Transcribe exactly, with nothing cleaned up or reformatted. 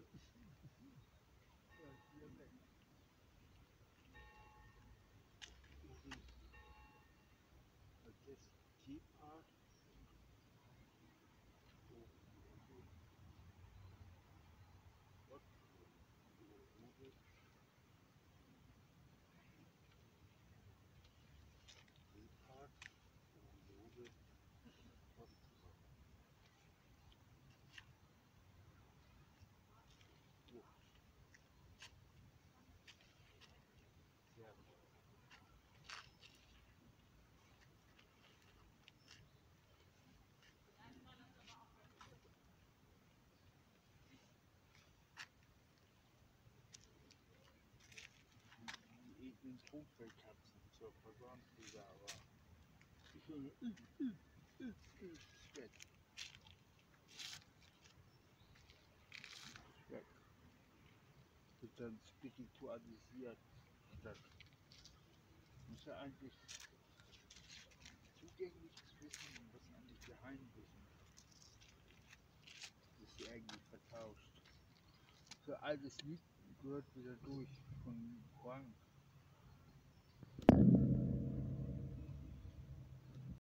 hier weg. Das Teepart. Den Strumpfellkatzen zur Versorgungspflege, aber ich höre weg. Weg. Wird dann spiritualisiert. Das muss ja eigentlich zugängliches Wissen, was eigentlich Geheimwissen. Das ist ja eigentlich vertauscht. Für altes Lied gehört wieder durch von Frank.